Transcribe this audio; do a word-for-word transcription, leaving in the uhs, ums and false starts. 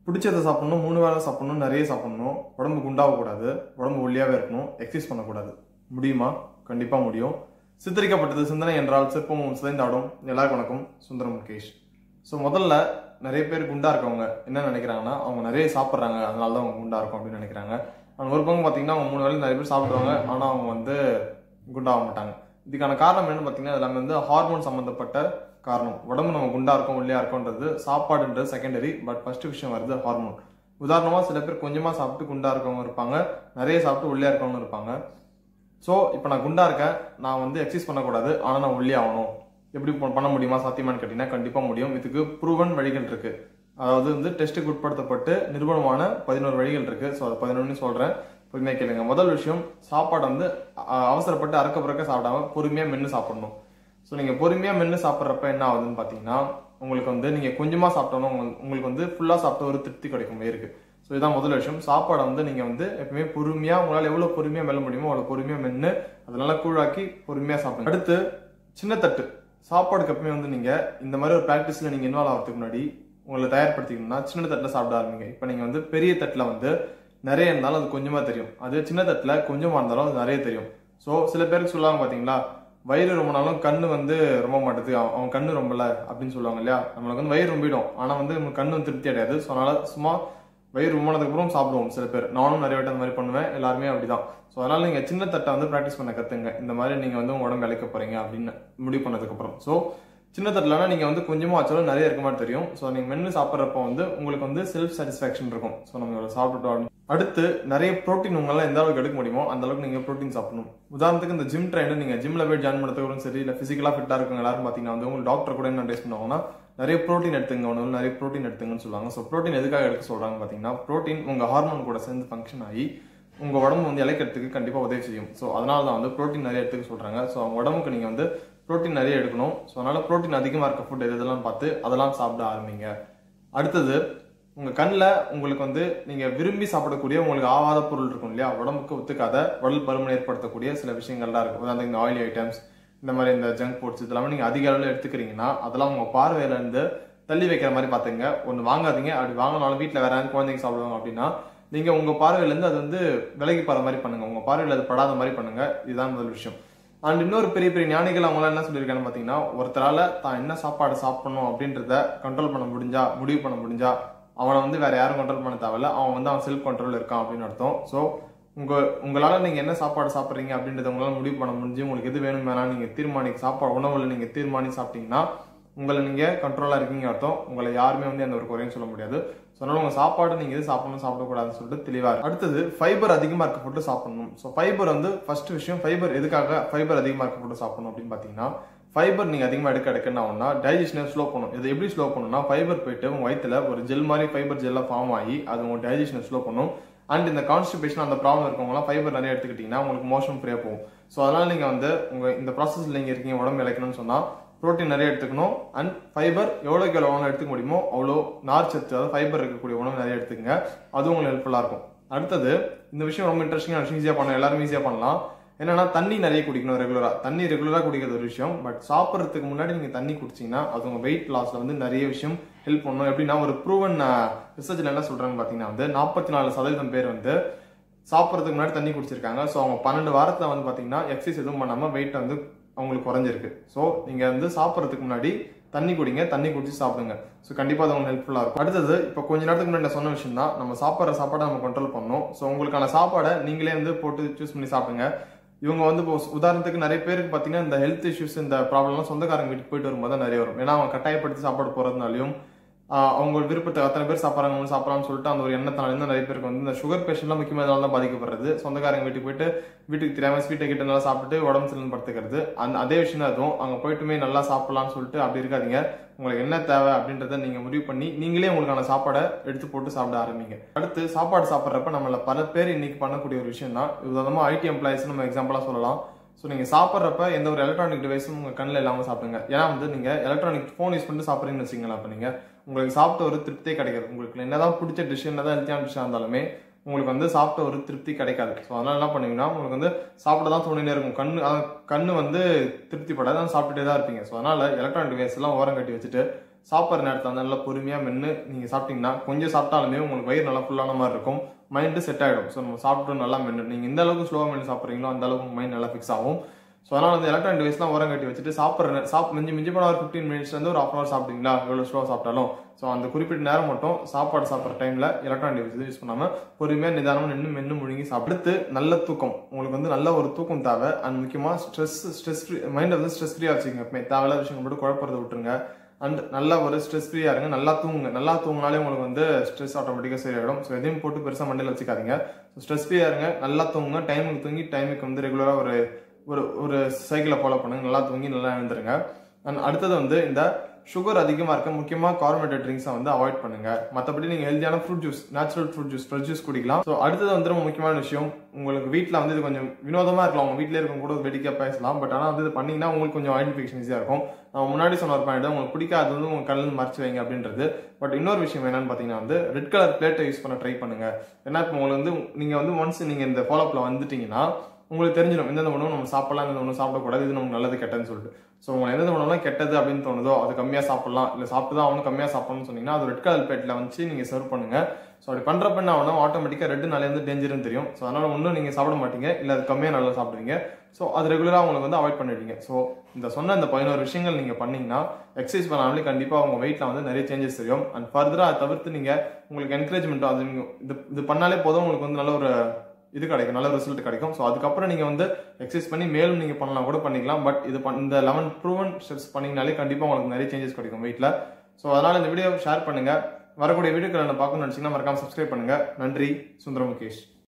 பிடிச்சதை சாப்பிடணும், மூணு வேளை சாப்பிடணும், நிறைய சாப்பிடணும், உடம்பு குண்டாகக்கூடாது, உடம்பு ஒல்லியாகவே இருக்கணும், எக்ஸசைஸ் பண்ணக்கூடாது. முடியுமா? கண்டிப்பாக முடியும். சித்தரிக்கப்பட்டது சிந்தனை என்றால் சிற்பமும் சிதைந்தாடும். எல்லாருக்கும் வணக்கம். சுந்தர முகேஷ். ஸோ முதல்ல நிறைய பேர் குண்டா இருக்கவங்க என்ன நினைக்கிறாங்கன்னா, அவங்க நிறைய சாப்பிட்றாங்க, அதனால தான் அவங்க குண்டா இருக்கும் அப்படின்னு நினைக்கிறாங்க. அவங்க ஒரு பங்கு பார்த்தீங்கன்னா அவங்க மூணு வேளையும் நிறைய பேர் சாப்பிடுவாங்க, ஆனால் அவங்க வந்து குண்டாக மாட்டாங்க. இதுக்கான காரணம் என்னன்னு பார்த்தீங்கன்னா, எல்லாமே வந்து ஹார்மோன் சம்மந்தப்பட்ட காரணம். உடம்பு நம்ம குண்டா இருக்கோம் ஒல்லியா இருக்கோன்றது சாப்பாடுன்றது செகண்டரி, பட் ஃபர்ஸ்ட் விஷயம் வருது ஹார்மோன். உதாரணமா சில பேர் கொஞ்சமா சாப்பிட்டு குண்டா இருக்கவங்க இருப்பாங்க, நிறைய சாப்பிட்டு ஒல்லியா இருக்கவங்க இருப்பாங்க. ஸோ இப்போ நான் குண்டா இருக்கேன், நான் வந்து எக்ஸசைஸ் பண்ணக்கூடாது, ஆனால் நான் ஒல்லி ஆகணும், எப்படி பண்ண முடியுமா, சாத்தியமானு கேட்டீங்கன்னா கண்டிப்பாக முடியும். இதுக்கு ப்ரூவன் வழிகள் இருக்கு. அதாவது வந்து டெஸ்ட்டுக்கு உட்படுத்தப்பட்டு நிரூபணமான பதினோரு வழிகள் இருக்கு. ஸோ அது பதினொன்னு சொல்றேன், பொறுமையாக கேளுங்க. முதல் விஷயம், சாப்பாடு வந்து அவசரப்பட்டு அறக்க பிறக்க சாப்பிடாம பொறுமையாக மென்று சாப்பிடணும். ஸோ நீங்கள் பொறுமையாக மென்று சாப்பிட்றப்ப என்ன ஆகுதுன்னு பார்த்தீங்கன்னா, உங்களுக்கு வந்து நீங்கள் கொஞ்சமாக சாப்பிட்டோன்னா உங்களுக்கு வந்து ஃபுல்லாக சாப்பிட்ட ஒரு திருப்தி கிடைக்கும் இருக்கு. ஸோ இதுதான் முதல் விஷயம். சாப்பாடை வந்து நீங்கள் வந்து எப்பவுமே பொறுமையாக, உங்களால் எவ்வளோ பொறுமையாக மெல்ல முடியுமோ அவ்வளோ பொறுமையாக மென்று அதனால கூழாக்கி பொறுமையாக சாப்பிடுங்க. அடுத்து சின்ன தட்டு சாப்பாடுக்கு எப்பவுமே வந்து நீங்கள் இந்த மாதிரி ஒரு ப்ராக்டிஸில் நீங்கள் இன்வால்வ் ஆகிறதுக்கு முன்னாடி உங்களை தயார்படுத்திக்கணும்னா சின்ன தட்டில் சாப்பிட ஆரம்பிங்க. இப்போ நீங்கள் வந்து பெரிய தட்டில் வந்து நிறைய இருந்தாலும் அது கொஞ்சமாக தெரியும், அது சின்ன தட்டில் கொஞ்சமாக இருந்தாலும் அது நிறைய தெரியும். ஸோ சில பேருக்கு சொல்லுவாங்க பார்த்தீங்களா, வயிறு ரொம்ப நாளும் கண்ணு வந்து ரொம்ப மாட்டுது, அவன் கண்ணு ரொம்பல அப்படின்னு சொல்லுவாங்க இல்லையா. நம்மளுக்கு வந்து வயிறு ரொம்பிடும், ஆனால் வந்து நம்ம கண்ணு திருப்தி அடையாது. ஸோ அதனால சும்மா வயிறு ரொம்பினதுக்கு அப்புறம் சாப்பிடுவோம் சில பேர். நானும் நிறைய வாட்டி அந்த மாதிரி பண்ணுவேன், எல்லாருமே அப்படிதான். ஸோ அதனால நீங்கள் சின்ன தட்டை வந்து ப்ராக்டிஸ் பண்ண கற்றுங்க, இந்த மாதிரி நீங்கள் வந்து உங்க உடம்பு இழைக்க போறீங்க அப்படின்னு முடிவு பண்ணதுக்கு அப்புறம். ஸோ சின்ன தட்டில்னா நீங்கள் வந்து கொஞ்சமாக வச்சாலும் நிறைய இருக்க மாதிரி தெரியும். ஸோ நீங்கள் மென்று சாப்பிட்றப்ப வந்து உங்களுக்கு வந்து செல்ஃப் சாட்டிஸ்ஃபேக்ஷன் இருக்கும். ஸோ நம்ம சாப்பிட்டுட்டோம். அடுத்து நிறைய ப்ரோட்டீன் உங்களால் எந்த அளவுக்கு எடுக்க முடியுமோ அந்த அளவுக்கு நீங்கள் ப்ரோட்டீன் சாப்பிடணும். உதாரணத்துக்கு இந்த ஜிம் ட்ரைனர் நீங்கள் ஜிம்ல போய் ஜாயின் பண்ணுறதுக்கும் சரி, இல்லை ஃபிசிக்கலாக ஃபிட்டாக இருக்குங்க எல்லாரும் பார்த்தீங்கன்னா வந்து உங்களுக்கு டாக்டர் கூட என்ன அட்வைஸ் பண்ணுவாங்கன்னா, நிறைய ப்ரோட்டீன் எடுத்துங்க, ஒன்று நிறைய ப்ரோட்டீன் எடுத்துங்கன்னு சொல்லுவாங்க. ஸோ ப்ரோட்டீன் எதுக்காக எடுக்க சொல்றாங்க பார்த்தீங்கன்னா, ப்ரோட்டீன் உங்கள் ஹார்மோன் கூட சேர்ந்து ஃபங்க்ஷன் ஆகி உங்க உடம்பு வந்து இழைக்கிறதுக்கு கண்டிப்பாக உதவி செய்யும். ஸோ அதனால தான் வந்து ப்ரோட்டீன் நிறைய எடுத்துக்க சொல்றாங்க. ஸோ அவங்க உடம்புக்கு நீங்கள் வந்து ப்ரோட்டீன் நிறைய எடுக்கணும். ஸோ அதனால ப்ரோட்டீன் அதிகமாக இருக்க ஃபுட் எது இதெல்லாம் பார்த்து அதெல்லாம் சாப்பிட ஆரம்பிங்க. அடுத்தது, உங்கள் கண்ணில் உங்களுக்கு வந்து நீங்கள் விரும்பி சாப்பிடக்கூடிய உங்களுக்கு ஆவாத பொருள் இருக்கும் இல்லையா, உடம்புக்கு ஒத்துக்காத உடல் பருமன் ஏற்படுத்தக்கூடிய சில விஷயங்கள்லாம் இருக்கும். அதாவது இந்த ஆயிலி ஐட்டம்ஸ், இந்த மாதிரி இந்த ஜங்க் ஃபுட்ஸ் இதெல்லாமே நீங்கள் அதிக அளவில் எடுத்துக்கிறீங்கன்னா அதெல்லாம் உங்கள் பார்வையில இருந்து தள்ளி வைக்கிற மாதிரி பார்த்துங்க. ஒன்று வாங்காதீங்க. அப்படி வாங்கினாலும் வீட்டில் வேற யாரும் குழந்தைங்க சாப்பிடுவாங்க அப்படின்னா நீங்கள் உங்கள் பார்வையிலேருந்து அது வந்து விலகி போகிற மாதிரி பண்ணுங்க, உங்கள் பார்வையில் அது படாத மாதிரி பண்ணுங்க. இதுதான் முதல் விஷயம். அண்ட் இன்னொரு பெரிய பெரிய ஞானிகள் அவங்களாம் என்ன சொல்லியிருக்காங்கன்னு பார்த்தீங்கன்னா, ஒருத்தரால தான் என்ன சாப்பாடு சாப்பிடணும் அப்படின்றத கண்ட்ரோல் பண்ண முடிஞ்சா, முடிவு பண்ண முடிஞ்சா அவனை வந்து வேற யாரும் கண்ட்ரோல் பண்ண தேவையில்ல, அவன் வந்து அவன் செல்ஃப் கண்ட்ரோல் இருக்கான் அப்படின்னு அர்த்தம். ஸோ உங்க உங்களால நீங்க என்ன சாப்பாடு சாப்பிட்றீங்க அப்படின்றத உங்களால முடிவு பண்ண முடிஞ்சு உங்களுக்கு எது வேணும் வேணாம் நீங்க தீர்மானிக்க சாப்பாடு உணவுல நீங்க தீர்மானி சாப்பிட்டீங்கன்னா உங்களை நீங்க கண்ட்ரோலா இருக்கீங்க அர்த்தம். உங்களை யாருமே வந்து எந்த ஒரு குறையும் சொல்ல முடியாது. ஸோ அதனால உங்க சாப்பாடு நீங்க எது சாப்பிடணும் சாப்பிடக்கூடாதுன்னு சொல்லிட்டு தெளிவா இருக்கு. அடுத்தது, ஃபைபர் அதிகமா இருக்க ஃபுட்டு சாப்பிடணும். ஸோ ஃபைபர் வந்து ஃபர்ஸ்ட் விஷயம். ஃபைபர் எதுக்காக ஃபைபர் அதிகமா இருக்க ஃபுட்டு சாப்பிடணும் அப்படின்னு பாத்தீங்கன்னா, ஃபைபர் நீங்க அதிகமா எடுக்க எடுக்கன்னா ஒன்னா டைஜஷனை ஸ்லோ பண்ணும். இது எப்படி ஸ்லோ பண்ணும்னா, ஃபைபர் போயிட்டு உங்க வயிற்றுல ஒரு ஜெல் மாதிரி ஃபைபர் ஜெல்லாம் ஃபார்ம் ஆகி அது உங்க டைஜஷனை ஸ்லோ பண்ணும். அண்ட் இந்த கான்ஸ்டிபேஷன் அந்த ப்ராப்ளம் இருக்கவங்களாம் ஃபைபர் நிறைய எடுத்துக்கிட்டீங்கன்னா உங்களுக்கு மோஷன் ஃப்ரீயா போகும். ஸோ அதனால நீங்க வந்து உங்க இந்த ப்ராசஸ்ல நீங்க இருக்கீங்க, உடம்பு இழைக்கணும்னு சொன்னா ப்ரோட்டீன் நிறைய எடுத்துக்கணும். அண்ட் ஃபைபர் எவ்வளோக்கு எவ்வளோ உணவு எடுத்துக்க முடியுமோ அவ்வளோ நார் சத்து, அதாவது ஃபைபர் இருக்கக்கூடிய உணவு நிறைய எடுத்துக்கங்க, அது உங்களுக்கு ஹெல்ப்ஃபுல்லா இருக்கும். அடுத்தது, இந்த விஷயம் ரொம்ப இன்ட்ரெஸ்டிங்கான விஷயம், ஈஸியா பண்ணலாம், எல்லாரும் ஈஸியா பண்ணலாம். என்னன்னா, தண்ணி நிறைய குடிக்கணும் ரெகுலரா. தண்ணி ரெகுலரா குடிக்கிறது ஒரு விஷயம், பட் சாப்பிட்றதுக்கு முன்னாடி நீங்க தண்ணி குடிச்சீங்கன்னா அது உங்க வெயிட் லாஸ்ல வந்து நிறைய விஷயம் ஹெல்ப் பண்ணும். எப்படின்னா, ஒரு ப்ரூவன் ரிசர்ச்ல என்ன சொல்றாங்க பாத்தீங்கன்னா வந்து நாற்பத்தி நாலு சதவீதம் பேர் வந்து சாப்பிட்றதுக்கு முன்னாடி தண்ணி குடிச்சிருக்காங்க. ஸோ அவங்க பன்னெண்டு வாரத்துல வந்து பாத்தீங்கன்னா எக்ஸசைஸ் எதுவும் பண்ணாம வெயிட் வந்து அவங்களுக்கு குறைஞ்சிருக்கு. ஸோ நீங்க வந்து சாப்பிட்றதுக்கு முன்னாடி தண்ணி குடிங்க, தண்ணி குடிச்சு சாப்பிடுங்க. ஸோ கண்டிப்பா அது உங்களுக்கு ஹெல்ப்ஃபுல்லா இருக்கும். அடுத்தது, இப்போ கொஞ்ச நேரத்துக்கு முன்னாடி நான் சொன்ன விஷயம் தான், நம்ம சாப்பிட்ற சாப்பாடை நம்ம கண்ட்ரோல் பண்ணணும். ஸோ உங்களுக்கான சாப்பாடை நீங்களே வந்து போட்டு சூஸ் பண்ணி சாப்பிடுங்க. இவங்க வந்து இப்போ உதாரணத்துக்கு நிறைய பேருக்கு பார்த்தீங்கன்னா இந்த ஹெல்த் இஷ்யூஸ், இந்த ப்ராப்ளம்லாம் சொந்தக்காரங்க வீட்டுக்கு போயிட்டு வரும்போது தான் நிறைய வரும். ஏன்னா அவங்க கட்டாயப்படுத்தி சாப்பாடு போறதுனாலையும் அவங்க விருப்பத்தை அத்தனை பேர் சாப்பிட்றாங்க சாப்பிட்றான்னு சொல்லிட்டு அந்த ஒரு எண்ணத்தினால நிறைய பேருக்கு வந்து இந்த சுகர் பேஷண்ட்லாம் முக்கியமாக இதனால தான் பாதிக்கப்படுறது. சொந்தக்காரங்க வீட்டுக்கு போயிட்டு வீட்டுக்கு தெரியாம ஸ்வீட்டை கிட்ட நல்லா சாப்பிட்டு உடம்பு சரியில்லைன்னு படுத்துக்கிறது. அந்த அதே விஷயம் தான் அதுவும். அங்கே போயிட்டுமே நல்லா சாப்பிடலாம்னு சொல்லிட்டு அப்படி இருக்காதீங்க. உங்களுக்கு என்ன தேவை அப்படின்றத நீங்க முடிவு பண்ணி நீங்களே உங்களுக்கான சாப்பாடை எடுத்து போட்டு சாப்பிட ஆரம்பிங்க. அடுத்து, சாப்பாடு சாப்பிட்றப்ப நம்மள பல பேர் இன்னைக்கு பண்ணக்கூடிய ஒரு விஷயம் தான், உதாரணமா ஐடி எம்ப்ளாயிஸ் நம்ம எக்ஸாம்பிளா சொல்லலாம். ஸோ நீங்கள் சாப்பிட்றப்ப எந்த ஒரு எலக்ட்ரானிக் டிவைஸும் உங்கள் கண்ணில் இல்லாமல் சாப்பிடுங்க. ஏன்னா வந்து நீங்கள் எலக்ட்ரானிக் ஃபோன் யூஸ் பண்ணிட்டு சாப்பிட்றீங்கன்னு வச்சுங்களேன், அப்போ நீங்கள் உங்களுக்கு சாப்பிட்ட ஒரு திருப்தியே கிடைக்காது. உங்களுக்கு என்னதான் பிடிச்ச டிஷ், என்னதான் ஹெல்த்தியான டிஷ்ஷாக இருந்தாலுமே உங்களுக்கு வந்து சாப்பிட்ட ஒரு திருப்தி கிடைக்காது. ஸோ அதனால என்ன பண்ணீங்கன்னா, உங்களுக்கு வந்து சாப்பிட தான் தோணினே இருக்கும். கண்ணு கண்ணு வந்து திருப்திப்படாது, சாப்பிட்டுட்டே தான் இருப்பீங்க. ஸோ அதனால எலக்ட்ரானிக் டிவைஸ் எல்லாம் ஓரம் கட்டி வச்சுட்டு சாப்பிட்ற நேரத்தில் வந்து நல்லா பொறுமையாக மென்று நீங்கள் சாப்பிட்டீங்கன்னா கொஞ்சம் சாப்பிட்டாலுமே உங்களுக்கு வயிறு நல்லா ஃபுல்லான மாதிரி இருக்கும், மைண்டு செட் ஆகிடும். ஸோ நம்ம சாப்பிட்டு நல்லா மென்று நீங்கள் எந்த அளவுக்கு ஸ்லோவாக மென்று சாப்பிட்றீங்களோ அந்த அளவுக்கு உங்கள் மைண்ட் நல்லா ஃபிக்ஸ் ஆகும். ஸோ அதனால் வந்து எலக்ட்ரானிக் டிவைஸ்லாம் ஓரம் கட்டி வச்சுட்டு சாப்பிட்ற சாப் மிஞ்சி மிஞ்சி போன ஒரு ஃபிஃப்டீன் மினிட்ஸ்லேருந்து ஒரு ஹாஃப் அன் அவர் சாப்பிட்டீங்களா, எவ்வளோ ஸ்லோவாக சாப்பிட்டாலும் ஸோ அந்த குறிப்பிட்ட நேரம் மட்டும் சாப்பாடு சாப்பிட்ற டைமில் எலக்ட்ரானிக் டிவைஸ் யூஸ் பண்ணாமல் பொறுமையாக நிதானமாக நின்று மென்று முழுங்கி சாப்பிட்டு நல்ல தூக்கம். உங்களுக்கு வந்து நல்ல ஒரு தூக்கம் தேவை. அண்ட் முக்கியமாக ஸ்ட்ரெஸ் ஸ்ட்ரெஸ் ஃப்ரீ மைண்டை வந்து ஸ்ட்ரெஸ் ஃப்ரீயாக வச்சுக்கோங்க. எப்பவுமே தேவையில்லாத விஷயங்கள் மட்டும் குழப்பறதை விட்டுருங்க. அண்ட் நல்லா ஒரு ஸ்ட்ரெஸ் ஃப்ரீயாக இருங்க, நல்லா தூங்குங்க. நல்லா தூங்கினாலே உங்களுக்கு வந்து ஸ்ட்ரெஸ் ஆட்டோமேட்டிக்காக சரியாயிடும். ஸோ எதையும் போட்டு பெருசாக மண்டையில் வச்சுக்காதீங்க. ஸோ ஸ்ட்ரெஸ் ஃப்ரீயாக இருங்க, நல்லா தூங்குங்க. டைமுக்கு தூங்கி டைமுக்கு வந்து ரெகுலராக ஒரு ஒரு ஒரு சைக்கிளை ஃபாலோ பண்ணுங்க. நல்லா தூங்கி நல்லா எழுந்துருங்க. அண்ட் அடுத்தது வந்து இந்த சுகர் அதிகமாக இருக்க முக்கியமாக கார்பனேட்டட் ட்ரிங்க்ஸை வந்து அவாய்ட் பண்ணுங்க. மற்றபடி நீங்கள் ஹெல்த்தியான fruit juice, natural fruit juice, fresh juice குடிக்கலாம். ஸோ அடுத்தது வந்து ரொம்ப முக்கியமான விஷயம், உங்களுக்கு வீட்டில் வந்து இது கொஞ்சம் வினோதமாக இருக்கலாம், உங்கள் வீட்டிலே இருக்கும் கூட வேடிக்கையாக பேசலாம். பட் ஆனால் வந்து இது பண்ணிங்கன்னா உங்களுக்கு கொஞ்சம் ஐடென்டிஃபிகேஷன் ஈஸியாக இருக்கும். நான் முன்னாடி சொன்ன ஒரு பாயிண்ட், உங்களுக்கு பிடிக்காது வந்து உங்கள் கல்லில் மறைச்சு வைங்க அப்படின்றது. பட் இன்னொரு விஷயம் என்னன்னு பார்த்தீங்கன்னா வந்து ரெட் கலர் பிளேட்டை யூஸ் பண்ண ட்ரை பண்ணுங்க. ஏன்னா இப்போ உங்களுக்கு வந்து நீங்கள் வந்து ஒன்ஸ் நீங்கள் இந்த ஃபாலோப்பில் வந்துட்டீங்கன்னா உங்களுக்கு தெரிஞ்சிடும் எந்தெந்த உணவு நம்ம சாப்பிடலாம், எந்த உணவு சாப்பிடக்கூடாது, இது நமக்கு நல்லது கெட்டதுன்னு சொல்லிட்டு. ஸோ உங்களுக்கு எந்தெந்த உணவுலாம் கெட்டது அப்படின்னு தோணுதோ அது கம்மியாக சாப்பிடலாம், இல்லை சாப்பிட்டு தான் அவனும் கம்மியாக சாப்பிடணும்னு சொன்னீங்கன்னா அது ரெட் கலர் பிளேட்டில் வச்சு நீங்கள் சர்வ் பண்ணுங்க. ஸோ அப்படி பண்ணுறப்ப என்ன ஆகணும், ஆட்டோமேட்டிக்காக ரெட்டு நாளே வந்து டேஞ்சர்னு தெரியும். ஸோ அதனால ஒன்றும் நீங்கள் சாப்பிட மாட்டீங்க, இல்லை அது கம்மியாக நல்லா சாப்பிடுவீங்க. ஸோ அது ரெகுலராக உங்களுக்கு வந்து அவாய்ட் பண்ணிடுவீங்க. ஸோ இந்த சொன்ன இந்த பதினோரு விஷயங்கள் நீங்கள் பண்ணீங்கன்னா எக்ஸசைஸ் பண்ணாமலே கண்டிப்பாக உங்கள் வெயிட்டில் வந்து நிறைய சேஞ்சஸ் தெரியும். அண்ட் ஃபர்தராக அதை தவிர்த்து நீங்கள் உங்களுக்கு என்கரேஜ்மெண்ட்டும் அது நீங்கள் இது இது பண்ணாலே போதும், உங்களுக்கு வந்து நல்ல ஒரு இது கிடைக்கும், நல்ல ரிசல்ட் கிடைக்கும். ஸோ அதுக்கப்புறம் நீங்கள் வந்து எக்ஸசைஸ் பண்ணி மேலும் நீங்கள் பண்ணலாம் கூட பண்ணிக்கலாம். பட் இது இந்த லெவன் ப்ரூவன் ஸ்டெப்ஸ் பண்ணிங்கனாலே கண்டிப்பாக உங்களுக்கு நிறைய சேஞ்சஸ் கிடைக்கும் வெயிட்டில். ஸோ அதனால் இந்த வீடியோ ஷேர் பண்ணுங்கள். வரக்கூடிய வீடியோக்களை நான் பார்க்கணும்னு நினச்சிங்கன்னா மறக்காம சப்ஸ்கிரைப் பண்ணுங்கள். நன்றி. சுந்தர முகேஷ்.